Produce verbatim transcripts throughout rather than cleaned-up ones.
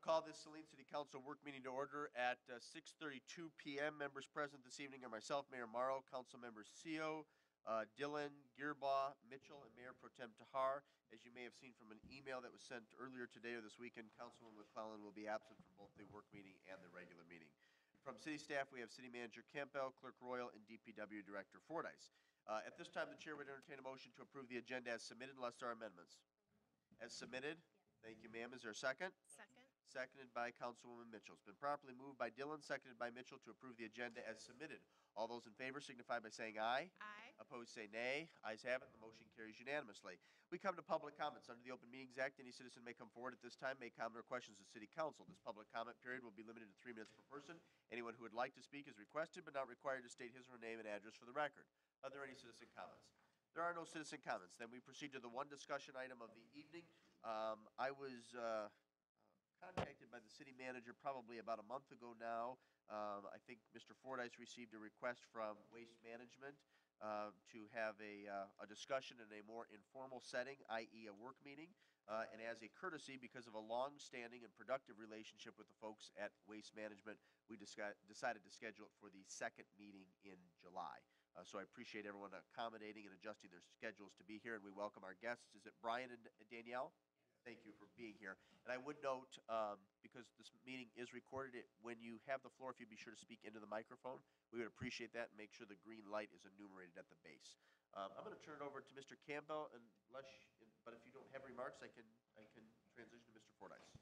Call this Saline City Council work meeting to order at uh, six thirty-two p m Members present this evening are myself, Mayor Morrow, Council Members Seo, uh, Dillon, Gearbaugh, Mitchell, and Mayor Pro Tem Tahar. As you may have seen from an email that was sent earlier today or this weekend, Councilman McClellan will be absent from both the work meeting and the regular meeting. From city staff, we have City Manager Campbell, Clerk Royal, and D P W Director Fordyce. Uh, at this time, the chair would entertain a motion to approve the agenda as submitted unless there are amendments. As submitted? Thank you, ma'am. Is there a second? Second. Seconded by Councilwoman Mitchell. It's been properly moved by Dillon, seconded by Mitchell to approve the agenda as submitted. All those in favor signify by saying aye. Aye. Opposed say nay. Ayes have it. The motion carries unanimously. We come to public comments. Under the Open Meetings Act, any citizen may come forward at this time, make comment or questions to City Council. This public comment period will be limited to three minutes per person. Anyone who would like to speak is requested but not required to state his or her name and address for the record. Are there any citizen comments? There are no citizen comments. Then we proceed to the one discussion item of the evening. Um, I was uh, contacted by the city manager probably about a month ago now. Um, I think Mister Fordyce received a request from Waste Management uh, to have a, uh, a discussion in a more informal setting, that is a work meeting. Uh, and as a courtesy, because of a long-standing and productive relationship with the folks at Waste Management, we decided to schedule it for the second meeting in July. Uh, so I appreciate everyone accommodating and adjusting their schedules to be here, and we welcome our guests. Is it Brian and Danielle? Thank you for being here. And I would note, um, because this meeting is recorded, it, when you have the floor, if you'd be sure to speak into the microphone, we would appreciate that and make sure the green light is enumerated at the base. Um, I'm going to turn it over to Mister Campbell, unless, but if you don't have remarks, I can I can transition to Mister Fordyce.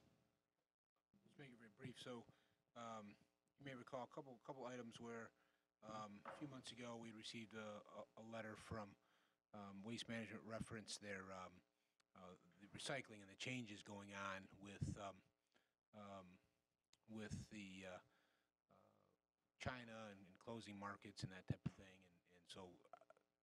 Let's make it very brief. So, um, you may recall a couple couple items where um, a few months ago we received a, a, a letter from um, Waste Management reference their um, uh, the recycling and the changes going on with um, um, with the uh, uh, China and, and closing markets and that type of thing, and and so uh,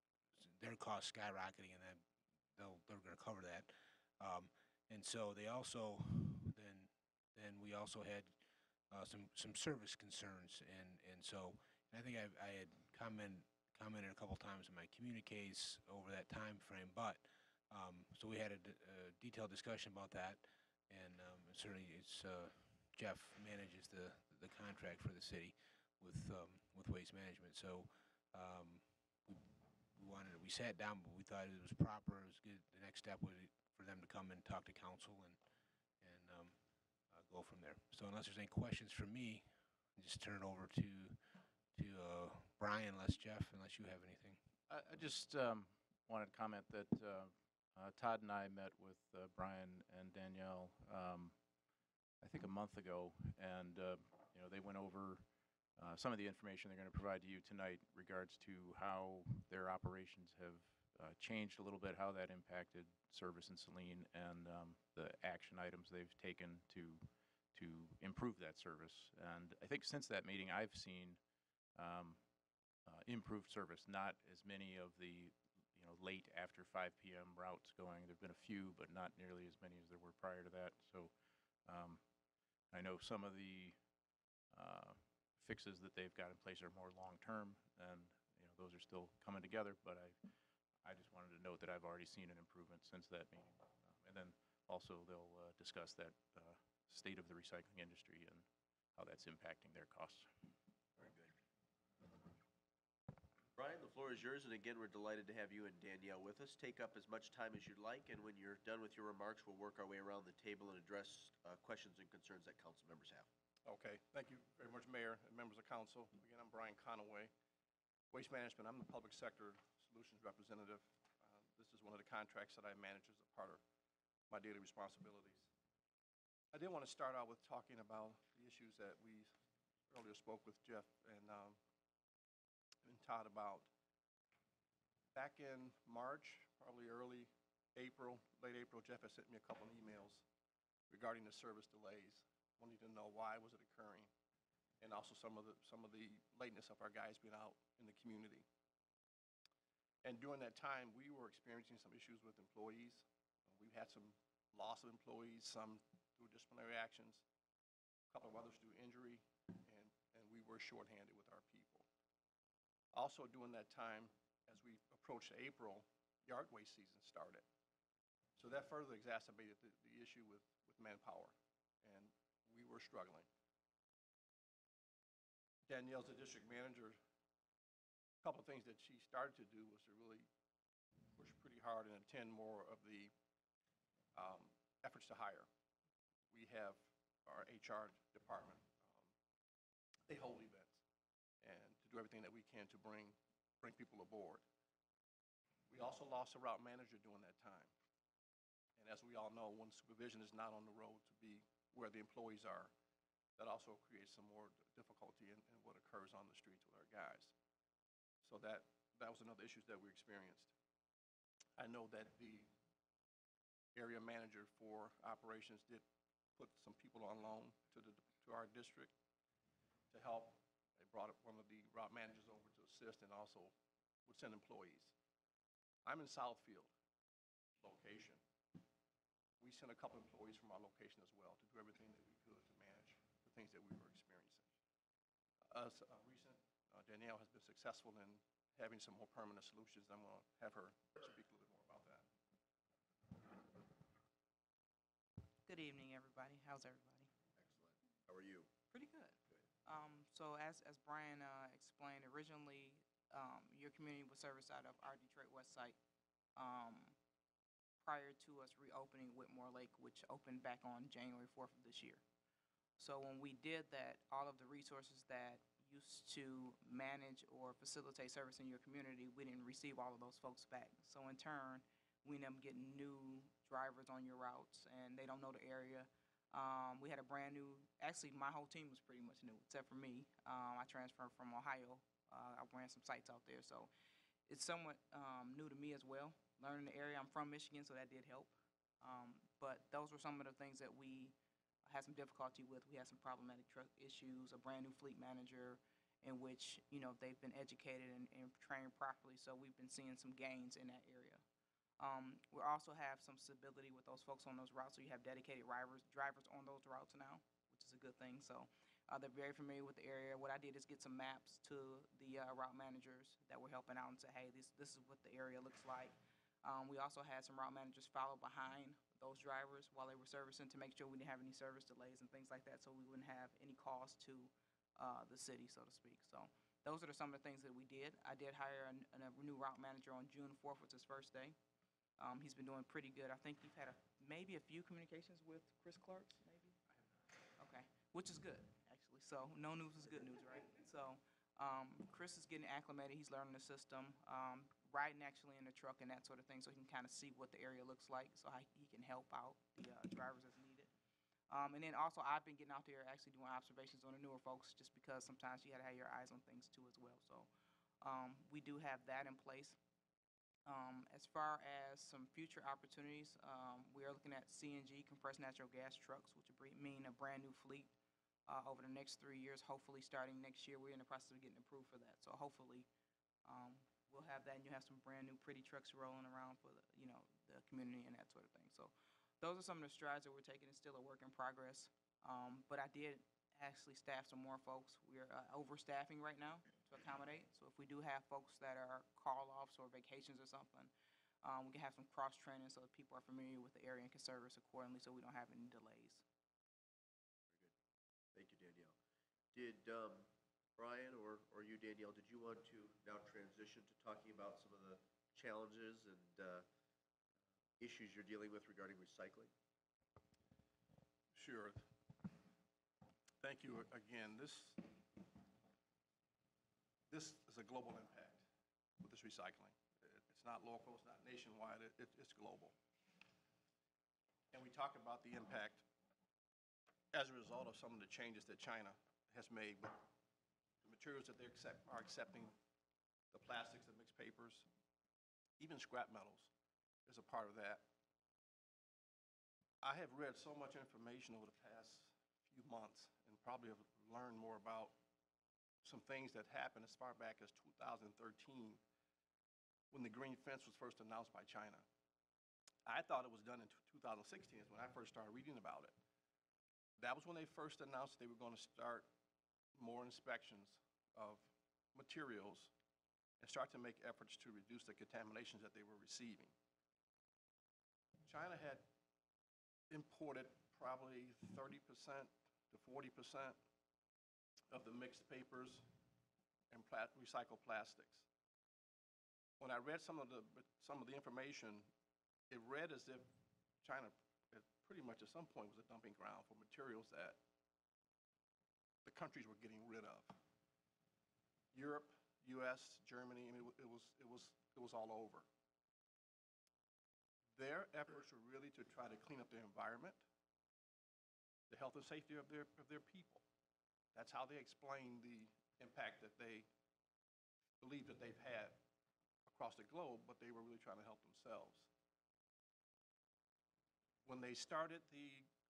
their costs skyrocketing, and then they'll they're going to cover that. Um, and so they also then then we also had uh, some some service concerns, and and so and I think I, I had comment, commented a couple times in my communiques over that time frame, but um, so we had a, a detailed discussion about that, and um, certainly it's uh, Jeff manages the the contract for the city with um, with Waste Management, so um, we, we wanted we sat down, but we thought it was proper. It was good. The next step was for them to come and talk to council and and um, uh, go from there. So unless there's any questions for me, I'll just turn it over to to uh, Brian, unless Jeff, unless you have anything. I, I just um, wanted to comment that uh, uh, Todd and I met with uh, Brian and Danielle um, I think a month ago, and uh, you know, they went over uh, some of the information they're going to provide to you tonight in regards to how their operations have uh, changed a little bit, how that impacted service in Saline, and um, the action items they've taken to to improve that service. And I think since that meeting, I've seen um, uh, improved service. Not as many of the you know late after five p m routes going. There've been a few, but not nearly as many as there were prior to that. So um, I know some of the uh, fixes that they've got in place are more long-term, and you know those are still coming together. But I, I just wanted to note that I've already seen an improvement since that meeting. Um, and then also they'll uh, discuss that uh, state of the recycling industry and how that's impacting their costs. Very good. Brian, the floor is yours, and again, we're delighted to have you and Danielle with us. Take up as much time as you'd like, and when you're done with your remarks, we'll work our way around the table and address uh, questions and concerns that council members have. Okay, thank you very much, Mayor and members of council. Again, I'm Brian Conaway, Waste Management. I'm the Public Sector Solutions Representative. Uh, this is one of the contracts that I manage as a part of my daily responsibilities. I did want to start out with talking about the issues that we earlier spoke with Jeff and, um, and Todd about. Back in March, probably early April, late April, Jeff had sent me a couple of emails regarding the service delays, wanting to know why was it occurring, and also some of the some of the lateness of our guys being out in the community. And during that time, we were experiencing some issues with employees. We've had some loss of employees, some through disciplinary actions, a couple of others through injury, and, and we were shorthanded with our people. Also during that time, as we approached April, yard waste season started. So that further exacerbated the, the issue with, with manpower. And we were struggling. Danielle's the district manager. A couple of things that she started to do was to really push pretty hard and attend more of the um, efforts to hire. We have our H R department. Um, they hold events and to do everything that we can to bring, bring people aboard. We also lost a route manager during that time. And as we all know, when supervision is not on the road to be where the employees are, that also creates some more difficulty in, in what occurs on the streets with our guys. So that, that was another issue that we experienced. I know that the area manager for operations did put some people on loan to, the, to our district to help. They brought up one of the route managers over to assist and also would send employees. I'm in Southfield location. We sent a couple employees from our location as well to do everything that we could to manage the things that we were experiencing. As uh, recent, uh, Danielle has been successful in having some more permanent solutions. I'm going to have her speak a little bit more about that. Good evening, everybody. How's everybody? Excellent. How are you? Pretty good. Um, so as, as Brian uh, explained, originally um, your community was serviced out of our Detroit West site um, prior to us reopening Whitmore Lake, which opened back on January fourth of this year. So when we did that, all of the resources that used to manage or facilitate service in your community, we didn't receive all of those folks back. So in turn, we end up getting new drivers on your routes, and they don't know the area. Um, we had a brand new, actually my whole team was pretty much new, except for me. Um, I transferred from Ohio. Uh, I ran some sites out there, so it's somewhat um, new to me as well, learning the area. I'm from Michigan, so that did help. Um, but those were some of the things that we had some difficulty with. We had some problematic truck issues, a brand new fleet manager in which, you know, they've been educated and, and trained properly, so we've been seeing some gains in that area. Um, we also have some stability with those folks on those routes, so you have dedicated drivers, drivers on those routes now, which is a good thing. So uh, they're very familiar with the area. What I did is get some maps to the uh, route managers that were helping out and say, hey, this, this is what the area looks like. Um, we also had some route managers follow behind those drivers while they were servicing to make sure we didn't have any service delays and things like that, so we wouldn't have any cost to uh, the city, so to speak. So those are some of the things that we did. I did hire a, a new route manager on June fourth, was his first day. Um, he's been doing pretty good. I think you've had a, maybe a few communications with Chris Clarks, maybe? Okay, which is good, actually. So no news is good news, right? So um, Chris is getting acclimated. He's learning the system, um, riding actually in the truck and that sort of thing, so he can kind of see what the area looks like, so I, he can help out the uh, drivers as needed. Um, and then also I've been getting out there actually doing observations on the newer folks, just because sometimes you got to have your eyes on things too as well. So um, we do have that in place. Um, as far as some future opportunities, um, we are looking at C N G, compressed natural gas trucks, which would mean a brand new fleet uh, over the next three years, hopefully starting next year. We're in the process of getting approved for that. So hopefully um, we'll have that, and you'll have some brand new pretty trucks rolling around for the, you know, the community and that sort of thing. So those are some of the strides that we're taking. It's still a work in progress. Um, but I did actually staff some more folks. We're uh, overstaffing right now to accommodate. So if we do have folks that are call-offs or vacations or something, um, we can have some cross-training so that people are familiar with the area and can service accordingly so we don't have any delays. Very good. Thank you, Danielle. Did um, Brian or, or you, Danielle, did you want to now transition to talking about some of the challenges and uh, issues you're dealing with regarding recycling? Sure. Thank you again. This, this is a global impact with this recycling. It's not local, it's not nationwide, it, it, it's global. And we talk about the impact as a result of some of the changes that China has made with the materials that they accept, are accepting, the plastics, the mixed papers, even scrap metals is a part of that. I have read so much information over the past few months and probably have learned more about some things that happened as far back as two thousand thirteen when the green fence was first announced by China. I thought it was done in two thousand sixteen is when I first started reading about it. That was when they first announced they were going to start more inspections of materials and start to make efforts to reduce the contaminations that they were receiving. China had imported probably thirty percent to forty percent of the mixed papers and pla- recycled plastics. When I read some of the, some of the information, it read as if China uh, pretty much at some point was a dumping ground for materials that the countries were getting rid of. Europe, U S, Germany, I mean, it, wa- it was, it was, it was all over. Their efforts were really to try to clean up their environment, the health and safety of their, of their people. That's how they explain the impact that they believe that they've had across the globe, but they were really trying to help themselves. When they started the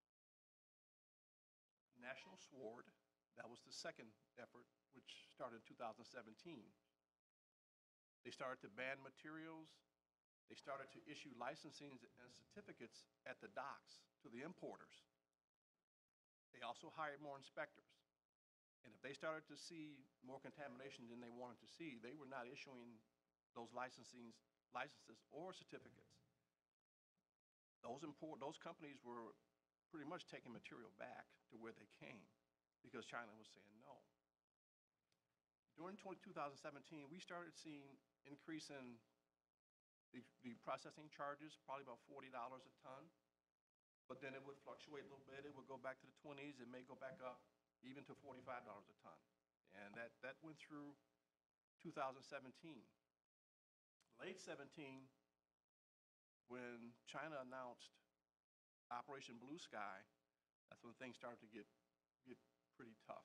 National Sword, that was the second effort, which started in two thousand seventeen. They started to ban materials. They started to issue licensing and certificates at the docks to the importers. They also hired more inspectors. And if they started to see more contamination than they wanted to see, they were not issuing those licensing, licenses or certificates. Those import, those companies were pretty much taking material back to where they came because China was saying no. During two thousand seventeen, we started seeing increase in the, the processing charges, probably about forty dollars a ton. But then it would fluctuate a little bit. It would go back to the twenties. It may go back up even to forty-five dollars a ton. And that, that went through two thousand seventeen. Late seventeen, when China announced Operation Blue Sky, that's when things started to get, get pretty tough.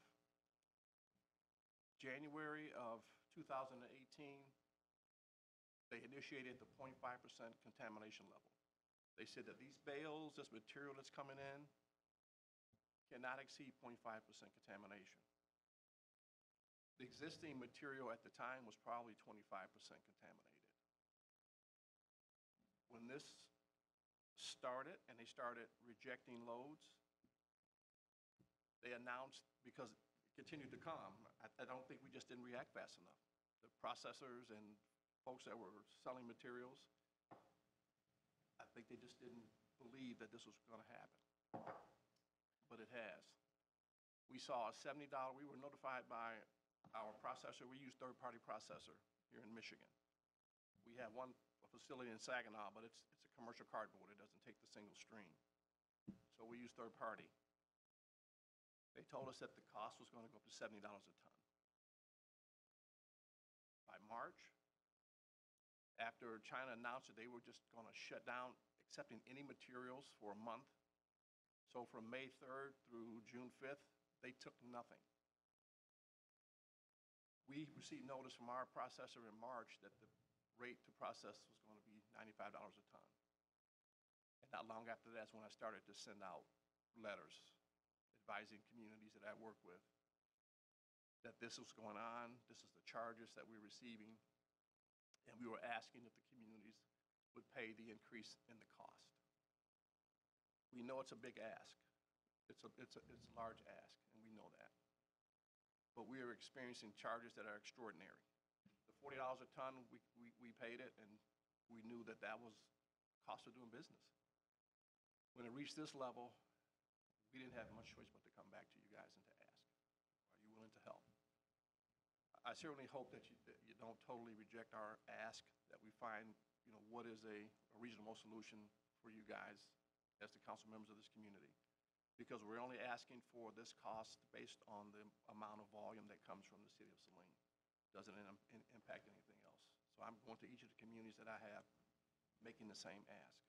January of two thousand eighteen, they initiated the zero point five percent contamination level. They said that these bales, this material that's coming in, cannot exceed zero point five percent contamination. The existing material at the time was probably twenty-five percent contaminated. When this started and they started rejecting loads, they announced, because it continued to come, I, I don't think we just didn't react fast enough. The processors and folks that were selling materials, I think they just didn't believe that this was going to happen. But it has. We saw a seventy dollars, we were notified by our processor. We use third-party processor here in Michigan. We have one facility in Saginaw, but it's, it's a commercial cardboard. It doesn't take the single stream. So we use third-party. They told us that the cost was going to go up to seventy dollars a ton. By March, after China announced that they were just going to shut down accepting any materials for a month, so from May third through June fifth, they took nothing. We received notice from our processor in March that the rate to process was going to be ninety-five dollars a ton. And not long after that's when I started to send out letters advising communities that I work with that this was going on, this is the charges that we're receiving, and we were asking if the communities would pay the increase in the cost. We know it's a big ask. It's a, it's a, it's a large ask, and we know that. But we are experiencing charges that are extraordinary. The forty dollars a ton, we, we, we paid it, and we knew that that was the cost of doing business. When it reached this level, we didn't have much choice but to come back to you guys and to ask, are you willing to help? I certainly hope that you, that you don't totally reject our ask, that we find, you know, what is a, a reasonable solution for you guys as the council members of this community. Because we're only asking for this cost based on the amount of volume that comes from the city of Saline. Doesn't in, in, impact anything else. So I'm going to each of the communities that I have, making the same ask.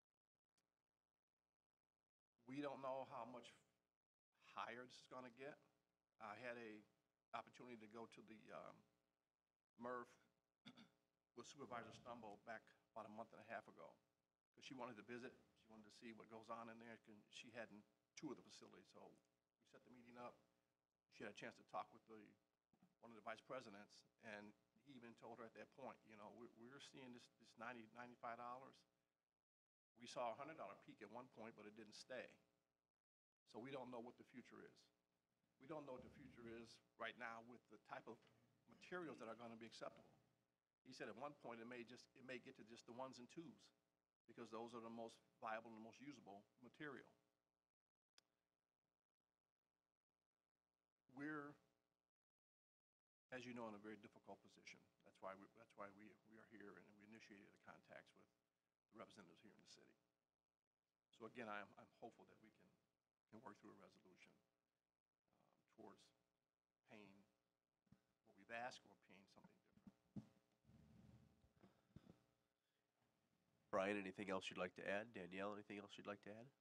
We don't know how much higher this is going to get. I had a opportunity to go to the um, M R F with Supervisor Stumble back about a month and a half ago, because she wanted to visit. She wanted to see what goes on in there. She hadn't toured the facility, so we set the meeting up. She had a chance to talk with the one of the vice presidents, and he even told her at that point, you know, we're, we're seeing this, this ninety, ninety-five dollars. We saw a one hundred dollar peak at one point, but it didn't stay. So we don't know what the future is. We don't know what the future is right now with the type of materials that are going to be acceptable. He said at one point it may just it may get to just the ones and twos, because those are the most viable and the most usable material. as you know, in a very difficult position. That's why we, that's why we, we are here, and we initiated the contacts with the representatives here in the city. So again, I'm, I'm hopeful that we can, can work through a resolution um, towards paying what we've asked or paying something different. Brian, anything else you'd like to add? Danielle, anything else you'd like to add?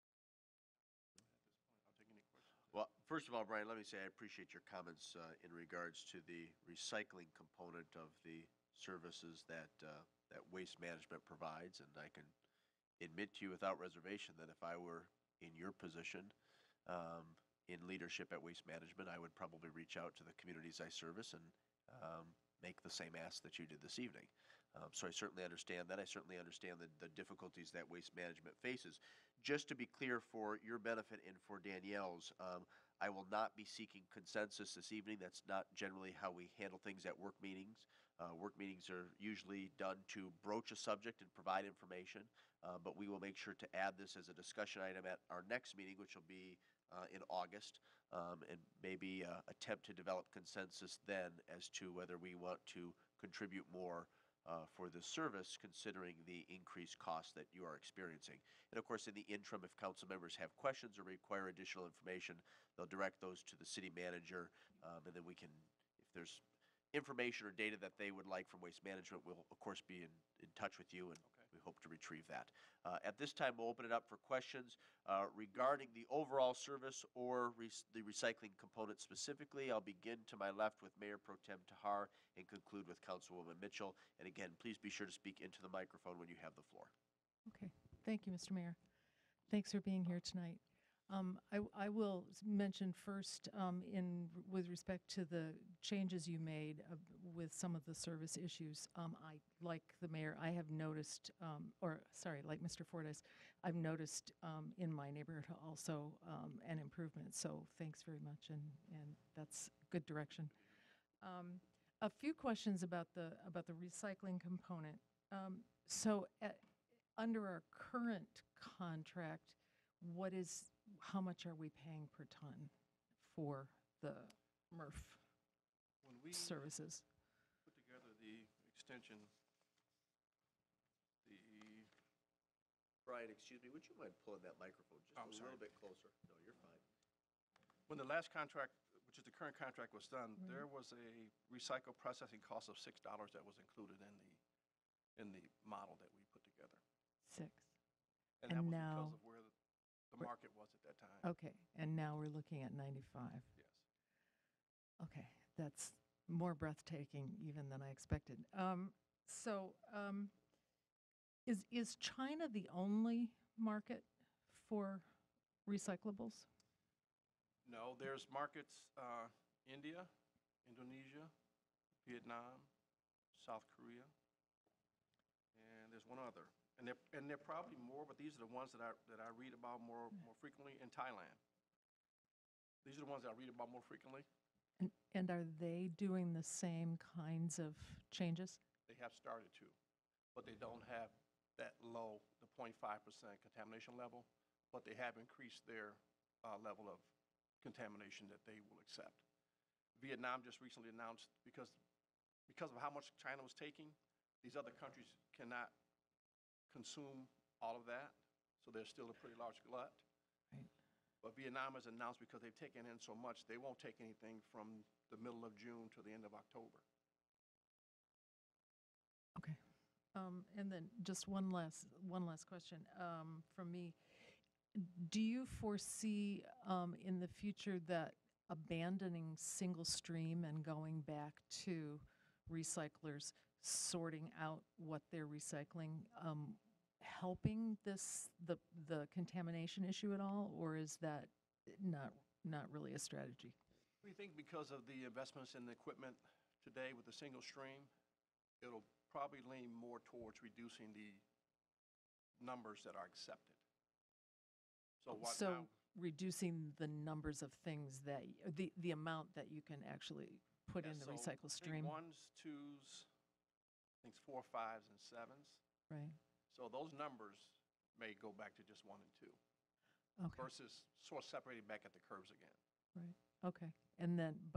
I'll take any questions. Well, first of all, Brian, let me say I appreciate your comments uh, in regards to the recycling component of the services that, uh, that Waste Management provides, and I can admit to you without reservation that if I were in your position um, in leadership at Waste Management, I would probably reach out to the communities I service and um, make the same ask that you did this evening. Um, so I certainly understand that. I certainly understand the, the difficulties that Waste Management faces. Just to be clear for your benefit and for Danielle's, um, I will not be seeking consensus this evening. That's not generally how we handle things at work meetings. Uh, work meetings are usually done to broach a subject and provide information, uh, but we will make sure to add this as a discussion item at our next meeting, which will be uh, in August, um, and maybe uh, attempt to develop consensus then as to whether we want to contribute more Uh, for this service, considering the increased costs that you are experiencing. And of course, in the interim, if council members have questions or require additional information, they'll direct those to the city manager, um, and then we can, if there's information or data that they would like from Waste Management, we'll of course be in, in touch with you, and Okay. we hope to retrieve that. Uh, at this time, we'll open it up for questions uh, regarding the overall service or re the recycling component specifically. I'll begin to my left with Mayor Pro Tem Tahar and conclude with Councilwoman Mitchell. And again, please be sure to speak into the microphone when you have the floor. Okay, thank you, Mister Mayor. Thanks for being here tonight. Um, I, I will s- mention first, um, in with respect to the changes you made uh, with some of the service issues. Um, I, like the mayor, I have noticed, um, or sorry, like Mister Fordyce, I've noticed um, in my neighborhood also um, an improvement. So thanks very much, and and that's good direction. Um, a few questions about the about the recycling component. Um, so at, under our current contract, what is, how much are we paying per ton for the M R F When we services? put together the extension, the, Brian, excuse me, would you mind pulling that microphone just Oh, a sorry. little bit closer? No, you're fine. when the last contract, which is the current contract, was done, Right. there was a recycle processing cost of six dollars that was included in the, in the model that we put together. Six. And that And was now- because of where the, the Where- market was at that time. Okay, and now we're looking at ninety-five. Yes. Okay, that's more breathtaking even than I expected. Um, so, um, is is China the only market for recyclables? No, there's markets, uh, India, Indonesia, Vietnam, South Korea, and there's one other. And there, and there are probably more, but these are the ones that I, that I read about more, more frequently, in Thailand. These are the ones that I read about more frequently. And and are they doing the same kinds of changes? They have started to, but they don't have that low, the zero point five percent contamination level, but they have increased their uh, level of contamination that they will accept. Vietnam just recently announced, because, because of how much China was taking, these other countries cannot consume all of that, so there's still a pretty large glut. Right. But Vietnam has announced, because they've taken in so much, they won't take anything from the middle of June to the end of October. Okay. Um, and then just one last, one last question um, from me. Do you foresee um, in the future that abandoning single stream and going back to recyclers sorting out what they're recycling, um, helping this, the, the contamination issue at all, or is that not, not really a strategy? We think because of the investments in the equipment today with the single stream, it'll probably lean more towards reducing the numbers that are accepted. So what So now, reducing the numbers of things that, y- the, the amount that you can actually put yeah, in the so recycle I think stream, ones, twos, I think four, fives, and sevens. right? So those numbers may go back to just one and two Okay, versus sort of separating back at the curves again. right, okay. And then, but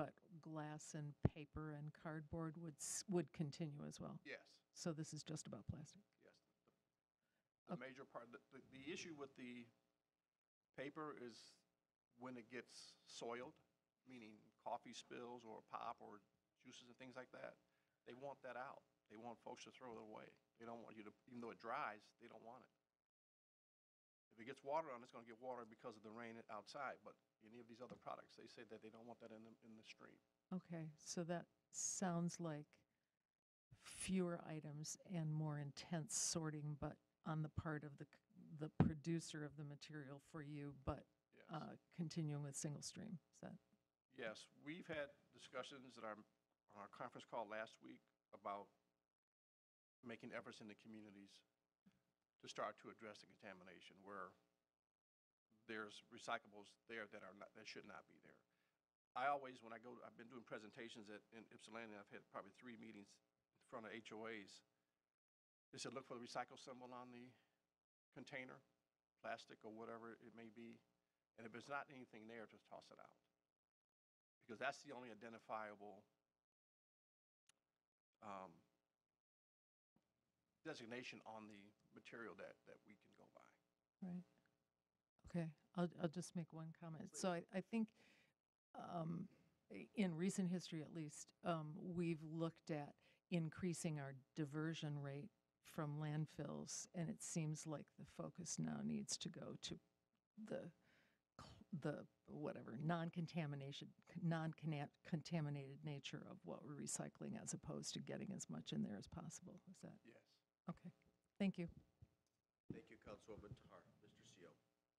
glass and paper and cardboard would, s- would continue as well. Yes, So this is just about plastic. yes. The Okay. major part, the, the- the issue with the paper is when it gets soiled, meaning coffee spills or pop or juices and things like that, they want that out. They want folks to throw it away. They don't want you to, even though it dries, they don't want it. If it gets water on it, it's going to get water because of the rain outside, but any of these other products, they say that they don't want that in the, in the stream. Okay, so that sounds like fewer items and more intense sorting, but on the part of the, c- the producer of the material for you, but Yes. uh, continuing with single stream. Is that, Yes, we've had discussions at our, on our conference call last week about making efforts in the communities to start to address the contamination where there's recyclables there that are not, that should not be there. I always, when I go, I've been doing presentations at, in Ypsilanti, and I've had probably three meetings in front of H O As. They said, look for the recycle symbol on the container, plastic or whatever it may be. And if there's not anything there, just toss it out. Because that's the only identifiable um, designation on the material that, that we can go by. right? Okay, I'll, I'll just make one comment. So I, I think um, i- in recent history at least, um, we've looked at increasing our diversion rate from landfills, and it seems like the focus now needs to go to the, cl- the, whatever, non-contamination, non-contaminated nature of what we're recycling as opposed to getting as much in there as possible. Is that, Yes. okay, thank you. Thank you, Councilwoman Tahar. Mister Seal.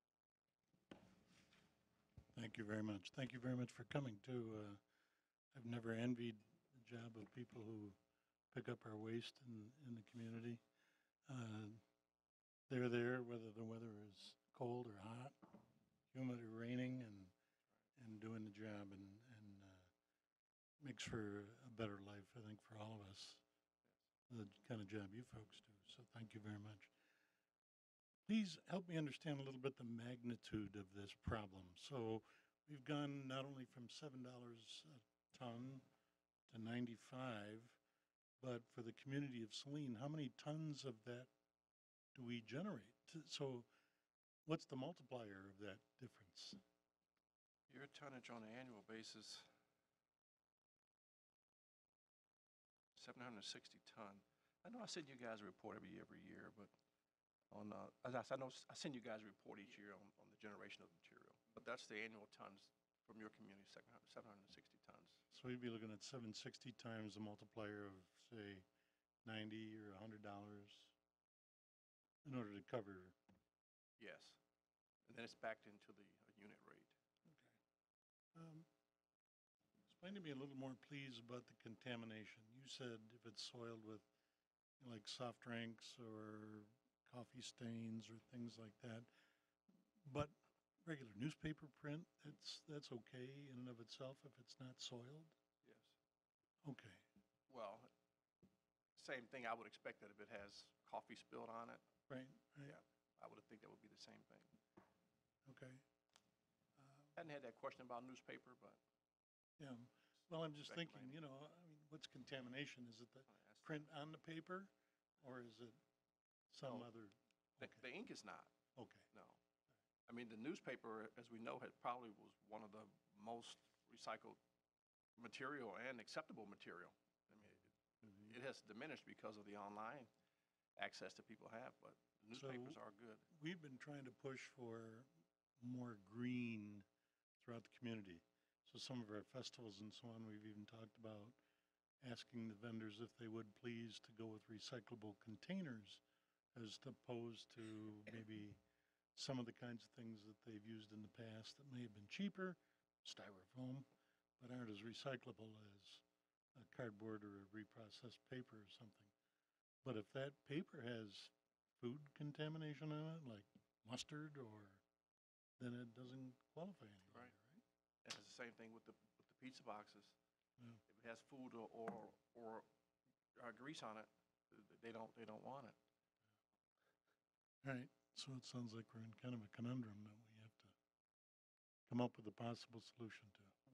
Thank you very much. Thank you very much for coming, too. Uh, I've never envied the job of people who pick up our waste in, in the community. Uh, They're there whether the weather is cold or hot, humid or raining, and, and doing the job, and, and uh, makes for a better life, I think, for all of us, the kind of job you folks do. So thank you very much. Please help me understand a little bit the magnitude of this problem. So we've gone not only from seven dollars a ton to ninety-five, but for the community of Saline, how many tons of that do we generate? T- So what's the multiplier of that difference? Your tonnage on an annual basis, seven hundred sixty ton. I know I send you guys a report every, every year, but on, uh, as I, s- I know, s- I send you guys a report each year on, on the generation of material. But that's the annual tons from your community, seven hundred, seven hundred sixty tons. So we'd be looking at seven hundred sixty times the multiplier of, say, ninety or one hundred dollars in order to cover. Yes. And then it's backed into the uh, unit rate. Um, Explain to me a little more, please, about the contamination. You said if it's soiled with, you know, like soft drinks or coffee stains or things like that, but regular newspaper print, that's, that's okay in and of itself if it's not soiled? Yes. Okay. Well, same thing, I would expect that if it has coffee spilled on it, Right, right, yeah, I would think that would be the same thing. okay. Hadn't had that question about newspaper, but Yeah, well, I'm just thinking, Speculating. you know, I mean, what's contamination? Is it the I asked print on the paper, or is it some No. other? the, Okay, the ink is not, okay, no. I mean, the newspaper, as we know, had probably was one of the most recycled material and acceptable material. I mean, Mhm. it, it has diminished because of the online access that people have, but newspapers So- are good. We've been trying to push for more green throughout the community. So some of our festivals and so on, we've even talked about asking the vendors if they would please to go with recyclable containers as opposed to maybe some of the kinds of things that they've used in the past that may have been cheaper, styrofoam, but aren't as recyclable as a cardboard or a reprocessed paper or something. But if that paper has food contamination on it, like mustard, or, then it doesn't qualify anymore, Right. right? And it's the same thing with the, with the pizza boxes. Yeah. If it has food or, or, or uh, grease on it, th- they don't, they don't want it. Right, so it sounds like we're in kind of a conundrum that we have to come up with a possible solution to.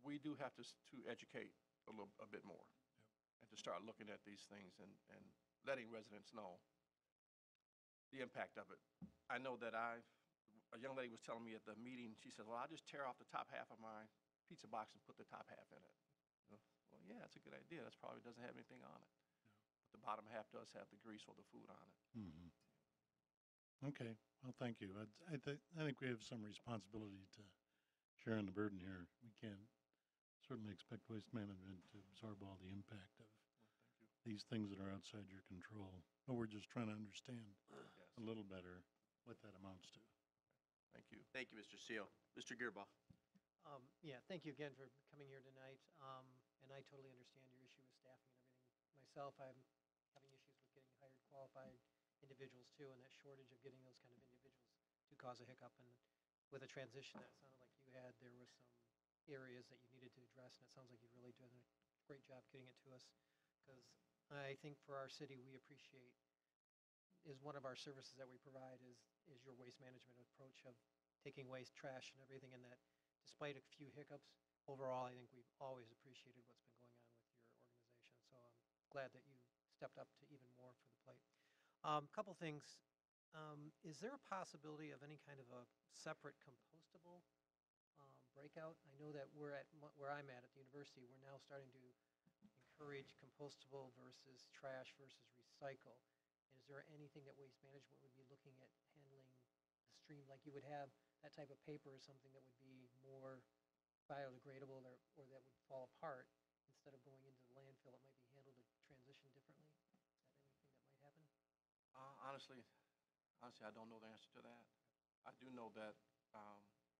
we do have to, s- to educate a little, a bit more. And to start looking at these things and, and letting residents know the impact of it. I know that I've, a young lady was telling me at the meeting, she said, well, I'll just tear off the top half of my pizza box and put the top half in it. You know, well, yeah, that's a good idea. That's probably doesn't have anything on it. But the bottom half does have the grease or the food on it. Mhm. Okay, well, thank you. I, I think, I think we have some responsibility to share in the burden here. We can't certainly expect Waste Management to absorb all the impact of these things that are outside your control. But we're just trying to understand Yes. a little better what that amounts to. Thank you. Thank you, Mister Seal. Mister Gearbaugh. Um, Yeah, thank you again for coming here tonight. Um, And I totally understand your issue with staffing and everything. Myself, I'm having issues with getting hired qualified individuals too, and that shortage of getting those kind of individuals to cause a hiccup. And with a transition that sounded like you had, there was some areas that you needed to address, and it sounds like you've really done a great job getting it to us. Because I think for our city, we appreciate, is one of our services that we provide is, is your waste management approach of taking waste, trash, and everything, and that despite a few hiccups, overall, I think we've always appreciated what's been going on with your organization. So I'm glad that you stepped up to even more for the plate. Um, couple things. Um, is there a possibility of any kind of a separate compostable um, breakout? I know that we're at, mo- where I'm at at the university, we're now starting to encourage compostable versus trash versus recycle. And is there anything that Waste Management would be looking at handling the stream, like you would have that type of paper or something that would be more biodegradable or, or that would fall apart instead of going into the landfill? It might be handled to transition differently. Is that anything that might happen? Uh, honestly, honestly, I don't know the answer to that. I do know that um,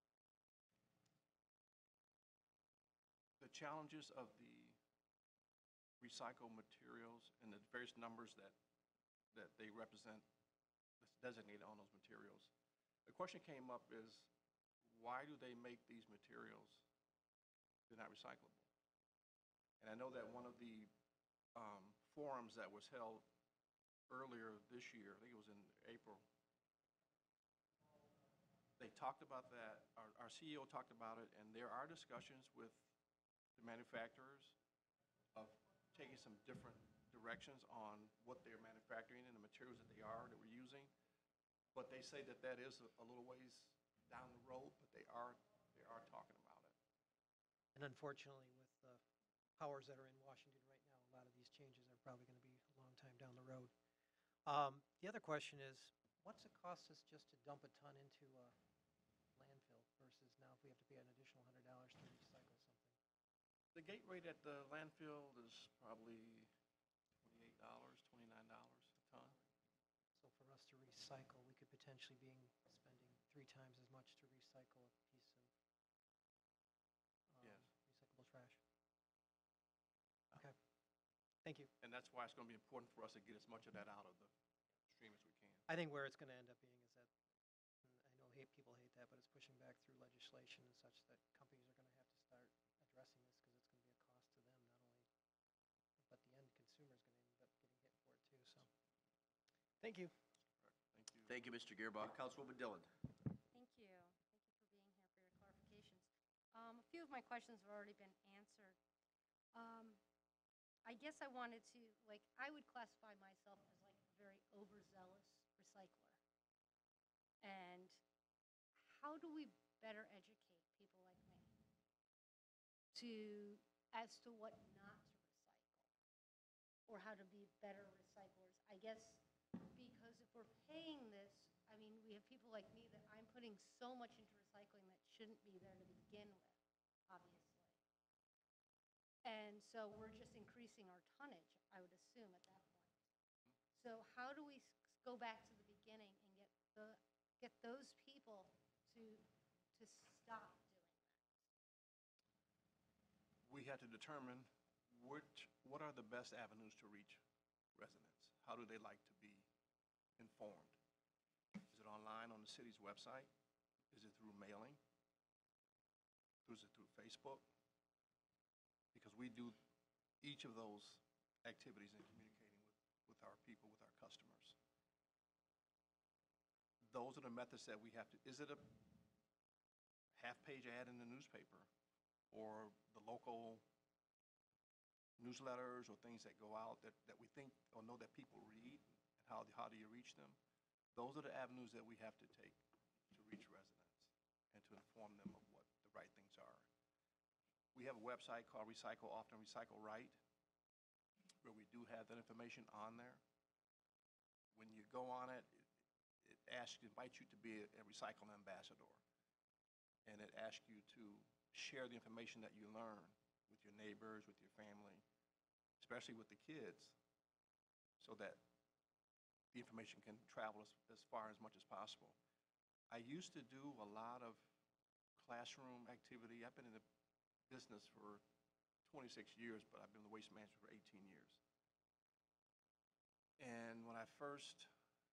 the challenges of the recycled materials and the various numbers that, that they represent, that's designated on those materials. The question came up is, why do they make these materials? They're not recyclable. And I know that one of the um, forums that was held earlier this year, I think it was in April, they talked about that, our, our C E O talked about it, and there are discussions with the manufacturers of taking some different directions on what they're manufacturing and the materials that they are, that we're using. But they say that that is a, a little ways down the road, but they are, they are talking about it. And unfortunately, with the powers that are in Washington right now, a lot of these changes are probably going to be a long time down the road. Um, the other question is, what's it cost us just to dump a ton into a landfill versus now if we have to pay an additional one hundred dollars to recycle something? The gate rate at the landfill is probably twenty-eight dollars, twenty-nine dollars a ton. So for us to recycle, we could potentially be spending three times as much to recycle a piece of um, Yes. recyclable trash. Okay. Thank you. And that's why it's going to be important for us to get as much of that out of the stream as we can. I think where it's going to end up being is that, and I know hate, people hate that, but it's pushing back through legislation and such that companies are going to have to start addressing this because it's going to be a cost to them, not only, but the end consumer is going to end up getting hit for it too. So, thank you. Thank you. Thank you, Mister Gearbaugh. Councilwoman Dillon. Thank you. Thank you for being here for your clarifications. Um, A few of my questions have already been answered. Um, I guess I wanted to, like, I would classify myself as like a very overzealous recycler. And how do we better educate people like me to, as to what not to recycle? Or how to be better recyclers? I guess because if we're paying this, I mean, we have people like me that I'm putting so much into recycling that shouldn't be there to begin with, obviously. And so we're just increasing our tonnage, I would assume, at that point. So how do we s- go back to the beginning and get the, get those people to, to stop doing that? We have to determine which, what are the best avenues to reach residents? How do they like to be informed? Is it online on the city's website? Is it through mailing? Is it through Facebook? Because we do each of those activities in communicating with, with our people, with our customers. Those are the methods that we have to, is it a half-page ad in the newspaper or the local newsletters or things that go out that, that we think or know that people read, and how, how do you reach them? Those are the avenues that we have to take to reach residents and to inform them of what the right things are. We have a website called Recycle Often, Recycle Right, where we do have that information on there. When you go on it, it, it asks, invites you to be a, a recycle ambassador. And it asks you to share the information that you learn with your neighbors, with your family, especially with the kids, so that the information can travel as, as far as much as possible. I used to do a lot of classroom activity. I've been in the business for twenty-six years, but I've been in the waste management for eighteen years. And when I first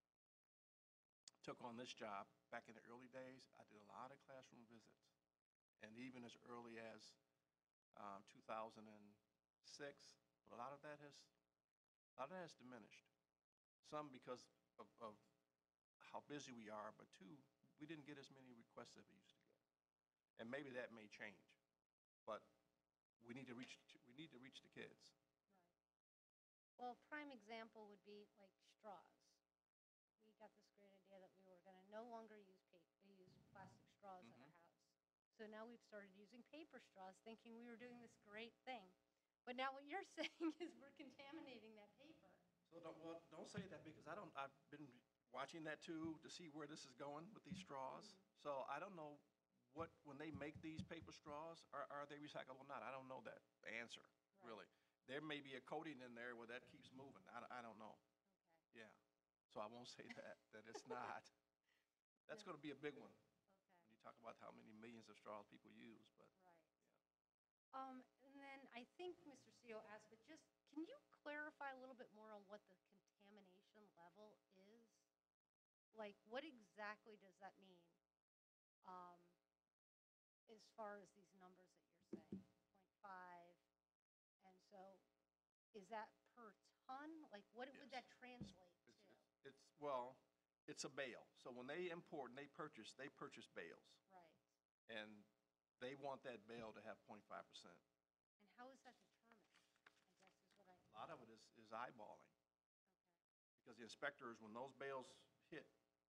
took on this job, back in the early days, I did a lot of classroom visits. And even as early as um, two thousand six, but a lot of that has, a lot of that has diminished. Some because of, of how busy we are, but two, we didn't get as many requests as we used to get. And maybe that may change, but we need to reach, we need to reach the kids. Right. Well, prime example would be like straws. We got this great idea that we were going to no longer use paper, use plastic straws Mhm. at our house. So now we've started using paper straws, thinking we were doing this great thing. But now what you're saying is we're contaminating that paper. So don't, well, don't say that, because I don't, I've been watching that too to see where this is going with these straws. Mm-hmm. So I don't know what, when they make these paper straws, are, are they recyclable or not? I don't know that answer, Right. really. There may be a coating in there where that keeps moving. I, I don't know. Okay. Yeah. So I won't say that, that it's not. That's Yeah. going to be a big one Okay. when you talk about how many millions of straws people use, but. Right. Um, and then I think Mister C O asked, but just, can you clarify a little bit more on what the contamination level is? Like, what exactly does that mean? Um, as far as these numbers that you're saying, zero point five, and so, is that per ton? Like, what would Yes. that translate to? It's, it's, it's, well, it's a bale. So when they import and they purchase, they purchase bales. Right. And they want that bale to have zero point five percent. And how is that determined, I guess is what I. A lot of it is, is eyeballing. Okay. Because the inspectors, when those bales hit,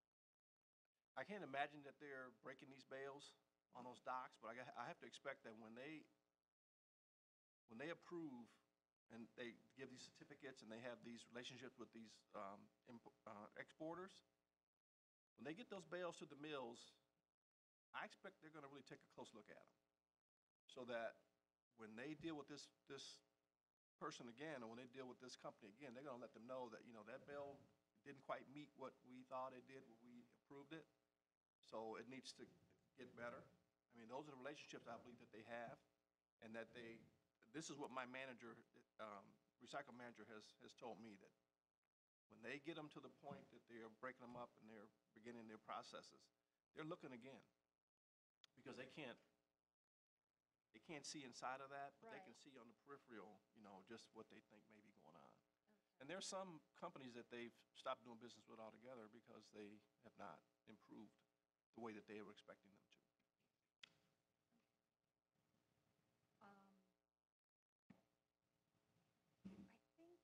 I can't imagine that they're breaking these bales on those docks, but I, got- I have to expect that when they, when they approve and they give these certificates and they have these relationships with these um, imp- uh, exporters, when they get those bales to the mills, I expect they're going to really take a close look at them, so that when they deal with this this person again, or when they deal with this company again, they're going to let them know that, you know, that bale didn't quite meet what we thought it did when we approved it, so it needs to get better. I mean, those are the relationships I believe that they have, and that they, this is what my manager, um, recycle manager has, has told me, that when they get them to the point that they're breaking them up and they're beginning their processes, they're looking again, because they can't, they can't see inside of that, but they can Right. see on the peripheral, you know, just what they think may be going on. Okay. And there's some companies that they've stopped doing business with altogether because they have not improved the way that they were expecting them to. Um, I think,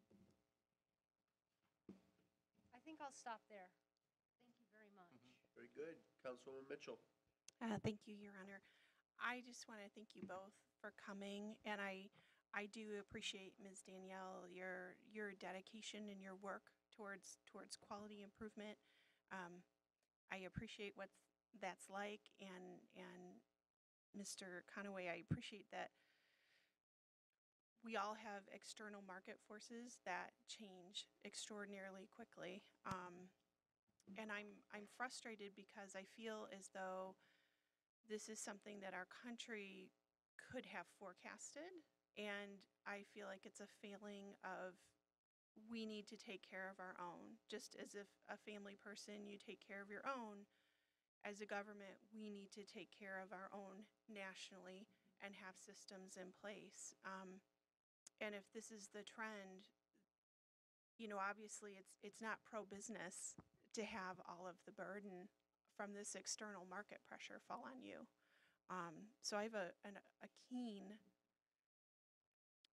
I think I'll stop there. Thank you very much. Very good. Councilwoman Mitchell. Uh, Thank you, Your Honor. I just want to thank you both for coming, and I, I do appreciate, Miz Danielle, your, your dedication and your work towards, towards quality improvement. Um, I appreciate what that's like, and, and Mister Conaway, I appreciate that we all have external market forces that change extraordinarily quickly. Um, and I'm, I'm frustrated because I feel as though this is something that our country could have forecasted, and I feel like it's a failing of, we need to take care of our own. Just as if a family person, you take care of your own, as a government, we need to take care of our own nationally and have systems in place. Um, and if this is the trend, you know, obviously it's, it's not pro-business to have all of the burden from this external market pressure fall on you. Um, so I have a, an, a keen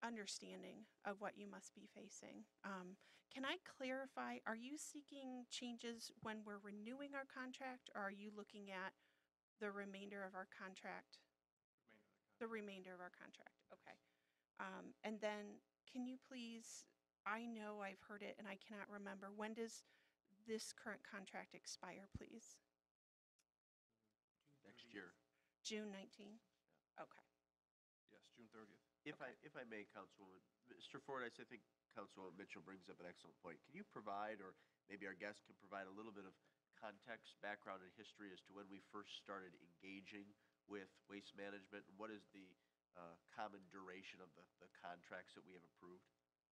understanding of what you must be facing. Um, Can I clarify, are you seeking changes when we're renewing our contract, or are you looking at the remainder of our contract? The remainder of our contract, okay. Um, And then, can you please, I know I've heard it and I cannot remember, when does this current contract expire, please? Next year. June nineteenth? Okay. Yes, June thirtieth. If I, if I may, Councilwoman, Mister Ford, I s- I think Councilwoman Mitchell brings up an excellent point. Can you provide, or maybe our guest can provide a little bit of context, background, and history as to when we first started engaging with waste management? And what is the uh, common duration of the, the contracts that we have approved?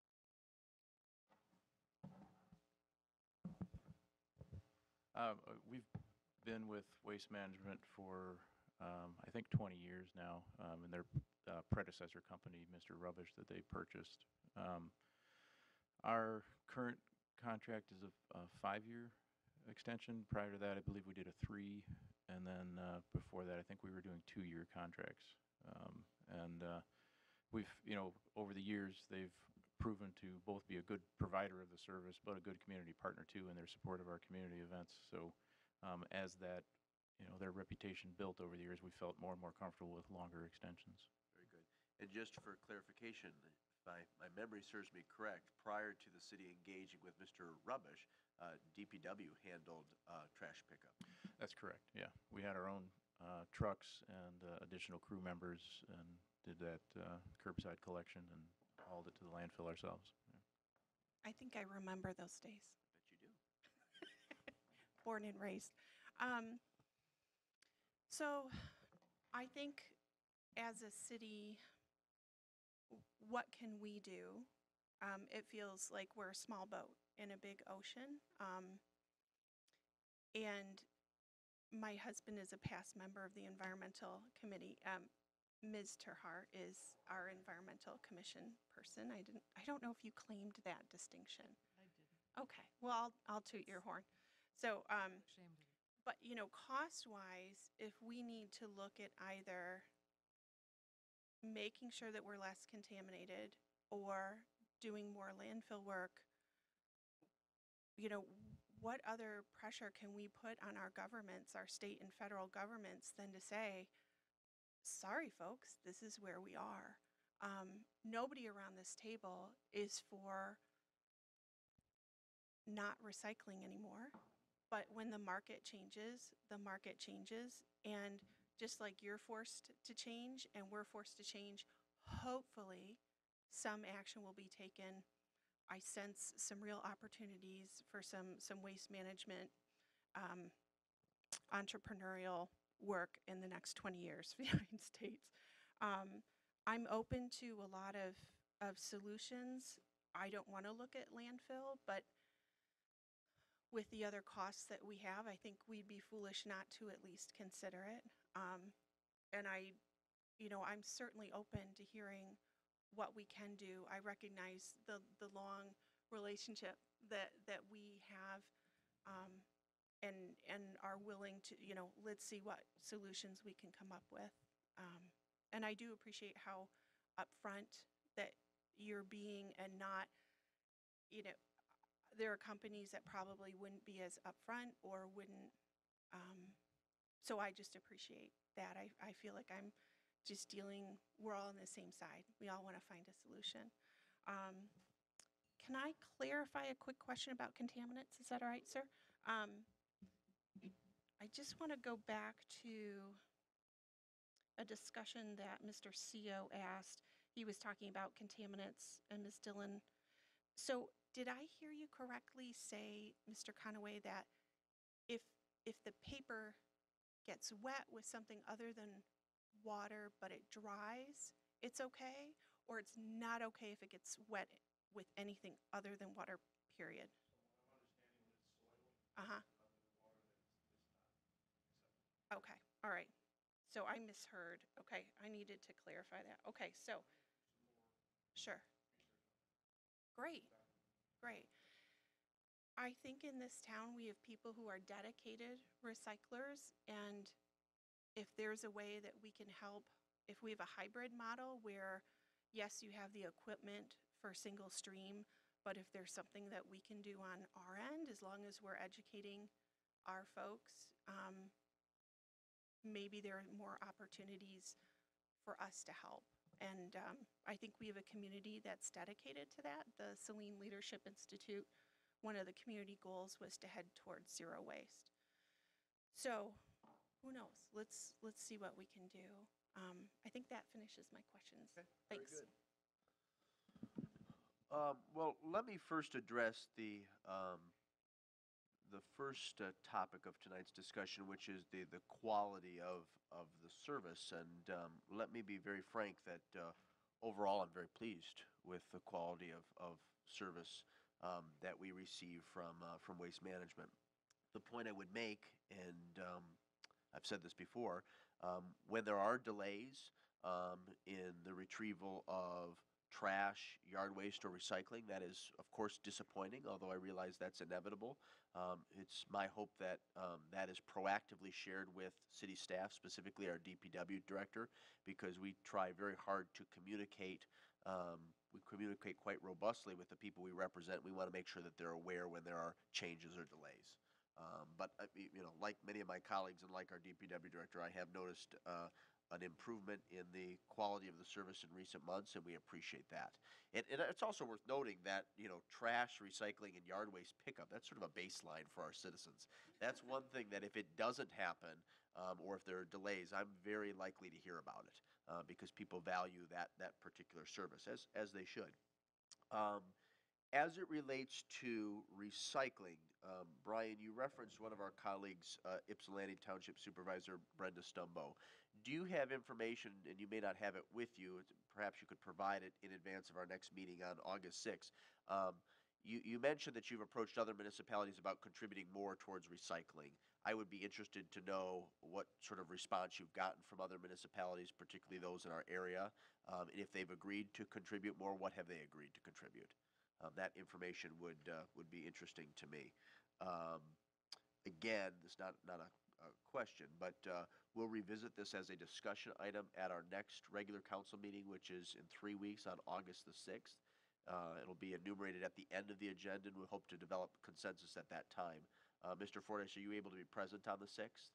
Uh, uh, We've been with Waste Management for, um, I think, twenty years now, um, and their uh, predecessor company, Mister Rubbish, that they purchased. Um, Our current contract is a a five-year extension. Prior to that, I believe we did a three, and then uh, before that, I think we were doing two-year contracts. Um, And uh, we've, you know, over the years, they've proven to both be a good provider of the service, but a good community partner too in their support of our community events. So um, as that, you know, their reputation built over the years, we felt more and more comfortable with longer extensions. Very good. And just for clarification, if my, my memory serves me correct, prior to the city engaging with Mister Rubbish, uh, D P W handled uh, trash pickup. That's correct, yeah. We had our own uh, trucks and uh, additional crew members and did that uh, curbside collection and hauled it to the landfill ourselves. Yeah. I think I remember those days. Bet you do. Born and raised. Um, so I think as a city, w- what can we do? Um, it feels like we're a small boat in a big ocean. Um, and my husband is a past member of the environmental committee. Um, Miz Terhart is our environmental commission person. I didn't, I don't know if you claimed that distinction. I didn't. Okay, well, I'll, I'll toot your horn. So, um, Ashamed of it. but, you know, cost-wise, if we need to look at either making sure that we're less contaminated or doing more landfill work, you know, what other pressure can we put on our governments, our state and federal governments, than to say, sorry, folks, this is where we are. Um, nobody around this table is for not recycling anymore. But when the market changes, the market changes. And just like you're forced to change and we're forced to change, hopefully some action will be taken. I sense some real opportunities for some, some waste management um, entrepreneurial work in the next twenty years for the United States. Um, I'm open to a lot of, of solutions. I don't want to look at landfill, but with the other costs that we have, I think we'd be foolish not to at least consider it. Um, and I, you know, I'm certainly open to hearing what we can do. I recognize the, the long relationship that, that we have, um, and, and are willing to, you know, let's see what solutions we can come up with. Um, and I do appreciate how upfront that you're being, and not, you know, there are companies that probably wouldn't be as upfront or wouldn't, um, so I just appreciate that. I, I feel like I'm just dealing, we're all on the same side. We all want to find a solution. Um, can I clarify a quick question about contaminants? Is that all right, sir? Um, I just want to go back to a discussion that Mister C O asked. He was talking about contaminants, and Miz Dillon. So did I hear you correctly say, Mister Conaway, that if if the paper gets wet with something other than water, but it dries, it's okay? Or it's not okay if it gets wet with anything other than water, period? Uh-huh. Okay, all right. So I misheard. Okay, I needed to clarify that. Okay, so, sure. Great, great. I think in this town, we have people who are dedicated recyclers, and if there's a way that we can help, if we have a hybrid model where, yes, you have the equipment for single stream, but if there's something that we can do on our end, as long as we're educating our folks, um, maybe there are more opportunities for us to help. And um, I think we have a community that's dedicated to that. The Saline Leadership Institute, one of the community goals was to head towards zero waste. So who knows? Let's, let's see what we can do. Um, I think that finishes my questions. Okay, very Thanks. good. Um, well, let me first address the, um, the first uh, topic of tonight's discussion, which is the, the quality of, of the service. And um, let me be very frank that uh, overall I'm very pleased with the quality of, of service um, that we receive from, uh, from Waste Management. The point I would make, and um, I've said this before, um, when there are delays um, in the retrieval of trash, yard waste, or recycling, that is, of course, disappointing, although I realize that's inevitable. Um, it's my hope that um, that is proactively shared with city staff, specifically our D P W director, because we try very hard to communicate. Um, we communicate quite robustly with the people we represent. We want to make sure that they're aware when there are changes or delays. Um, but, uh, y- you know, like many of my colleagues and like our D P W director, I have noticed uh, an improvement in the quality of the service in recent months, and we appreciate that. And, and it's also worth noting that, you know, trash, recycling, and yard waste pickup, that's sort of a baseline for our citizens. That's one thing that if it doesn't happen, um, or if there are delays, I'm very likely to hear about it, uh, because people value that, that particular service, as, as they should. Um, As it relates to recycling, um, Brian, you referenced one of our colleagues, uh, Ypsilanti Township Supervisor Brenda Stumbo. Do you have information, and you may not have it with you, perhaps you could provide it in advance of our next meeting on August sixth. Um, you, you mentioned that you've approached other municipalities about contributing more towards recycling. I would be interested to know what sort of response you've gotten from other municipalities, particularly those in our area, um, and if they've agreed to contribute more, what have they agreed to contribute? Um, that information would uh, would be interesting to me. Um, again, it's not not a, a question, but uh, we'll revisit this as a discussion item at our next regular council meeting, which is in three weeks on August the sixth. Uh, it'll be enumerated at the end of the agenda, and we hope to develop consensus at that time. Uh, Mister Fordyce, are you able to be present on the sixth?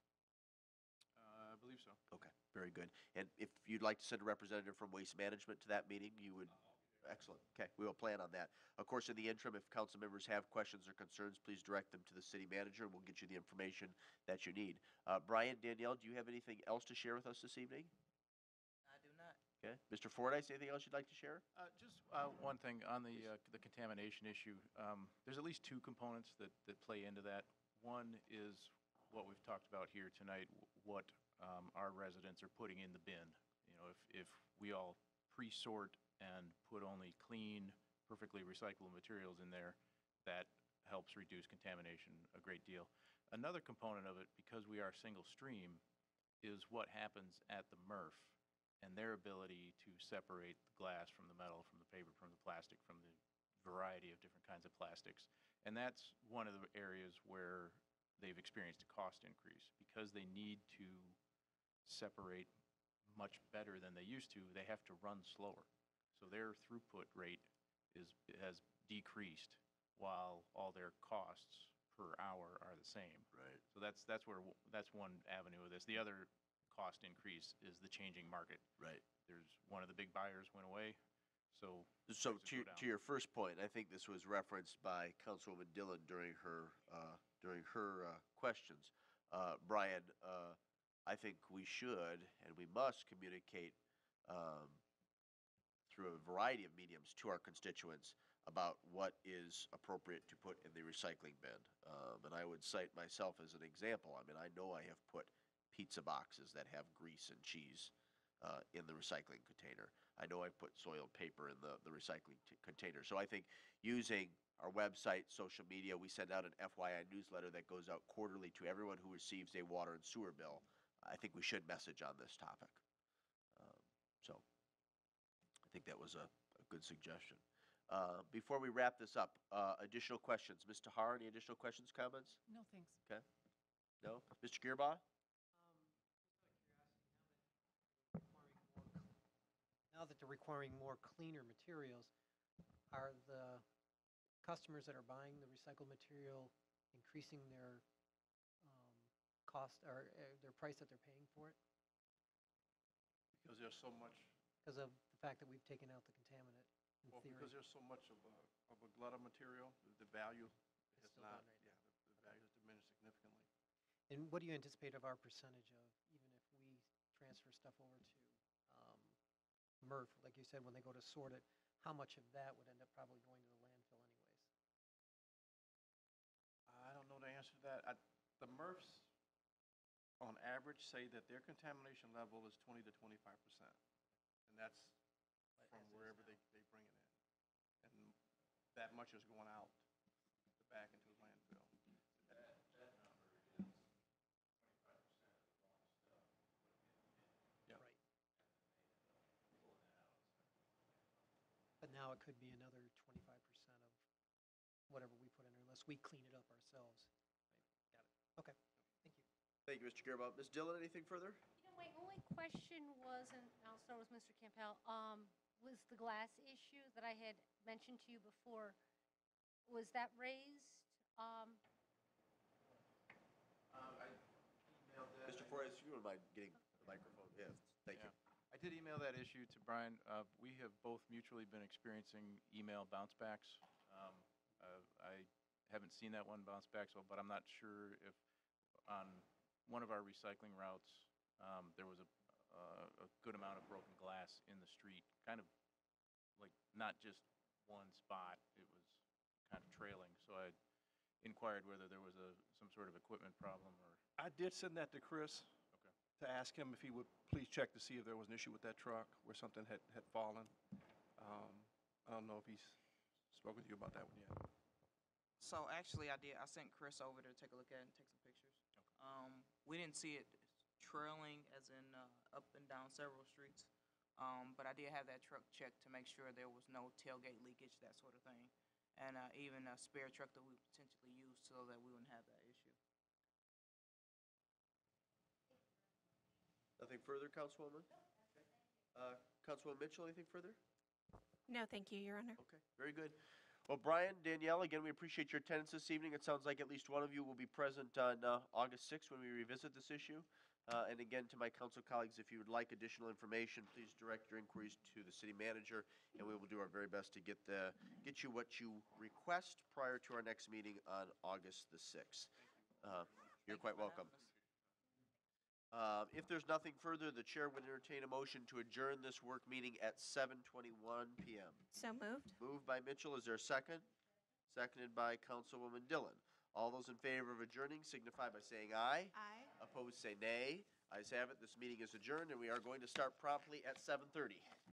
Uh, I believe so. Okay, very good. And if you'd like to send a representative from Waste Management to that meeting, you would. Excellent. Okay, we will plan on that. Of course, in the interim, if council members have questions or concerns, please direct them to the city manager, and we'll get you the information that you need. Uh, Brian, Danielle, do you have anything else to share with us this evening? I do not. Okay. Mister Fordyce, anything else you'd like to share? Uh, Just uh, one thing on the, uh, the contamination issue. Um, There's at least two components that, that play into that. One is what we've talked about here tonight, w- what um, our residents are putting in the bin. You know, if, if we all pre-sort and put only clean, perfectly recyclable materials in there, that helps reduce contamination a great deal. Another component of it, because we are single stream, is what happens at the M R F and their ability to separate the glass from the metal, from the paper, from the plastic, from the variety of different kinds of plastics. And that's one of the areas where they've experienced a cost increase. Because they need to separate much better than they used to, they have to run slower. So their throughput rate is, has decreased while all their costs per hour are the same. Right. So that's, that's where, w- that's one avenue of this. The other cost increase is the changing market. Right. There's, one of the big buyers went away, so. So prices to, go down. to your first point, I think this was referenced by Councilwoman Dillon during her, uh, during her uh, questions. Uh, Brian, uh, I think we should and we must communicate um, through a variety of mediums to our constituents about what is appropriate to put in the recycling bin. Um, and I would cite myself as an example. I mean, I know I have put pizza boxes that have grease and cheese uh, in the recycling container. I know I've put soiled paper in the, the recycling t- container. So I think using our website, social media, we send out an F Y I newsletter that goes out quarterly to everyone who receives a water and sewer bill. I think we should message on this topic. Um, so I think that was a, a good suggestion. Uh, before we wrap this up, uh, additional questions. Mister Har, any additional questions, comments? No, thanks. Okay. No? Mister Gearbaugh? Now now that they're requiring more cleaner materials, are the customers that are buying the recycled material increasing their um, cost or uh, their price that they're paying for it Because there's so much, because of the fact that we've taken out the contaminant in well, theory? because there's so much of a, of a glut of material, the- the value It's has still not, down right yeah, now. the the value has diminished significantly. And what do you anticipate of our percentage of, even if we transfer stuff over to um, M R F, like you said, when they go to sort it, how much of that would end up probably going to the landfill anyways? I don't know the answer to that. I, the M R Fs, on average, say that their contamination level is twenty to twenty-five percent. And that's from wherever they, they bring it in. And that much is going out, back into the landfill. Yeah. Right. But now it could be another twenty-five percent of whatever we put in there unless we clean it up ourselves. Right. Got it. Okay. Thank you. Thank you, Mister Gearbout. Miz Dillon, anything further? You know, my only question was, and I'll start with Mister Campbell, um, was the glass issue that I had mentioned to you before. Was that raised? Um, Mister Forrest, if you wouldn't mind getting the microphone, yeah, thank you. Yeah. I did email that issue to Brian. Uh, We have both mutually been experiencing email bounce backs. Um, uh, I haven't seen that one bounce back, so, but I'm not sure if on one of our recycling routes, um, there was a, uh, a good amount of broken glass in the street, kind of like not just one spot, it was kind of trailing. So I inquired whether there was a, some sort of equipment problem or, I did send that to Chris. Okay. To ask him if he would please check to see if there was an issue with that truck where something had, had fallen. Um, I don't know if he's spoken to you about that one yet. So actually, I did, I sent Chris over there to take a look at it and take some pictures. Um, we didn't see it trailing as in, uh, up and down several streets. Um, but I did have that truck checked to make sure there was no tailgate leakage, that sort of thing. And, uh, even a spare truck that we would potentially use so that we wouldn't have that issue. Nothing further, Councilwoman? Uh, Councilwoman Mitchell, anything further? No, thank you, Your Honor. Okay, very good. Well, Brian, Danielle, again, we appreciate your attendance this evening. It sounds like at least one of you will be present on uh, August sixth when we revisit this issue. Uh, And again, to my council colleagues, if you would like additional information, please direct your inquiries to the city manager, and we will do our very best to get the, get you what you request prior to our next meeting on August the sixth. Uh, You're quite Thank you for welcome. having us. Uh, If there's nothing further, the chair would entertain a motion to adjourn this work meeting at seven twenty-one p m So moved. Moved by Mitchell, is there a second? Seconded by Councilwoman Dillon. All those in favor of adjourning signify by saying aye. Aye. Opposed, say nay. Ayes have it, this meeting is adjourned, and we are going to start promptly at seven thirty.